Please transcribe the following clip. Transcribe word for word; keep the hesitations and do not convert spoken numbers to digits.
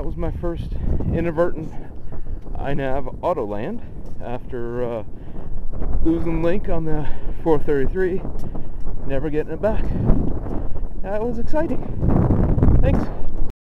that was my first inadvertent iNAV auto land after uh, losing link on the four thirty-three, never getting it back. That was exciting. Thanks.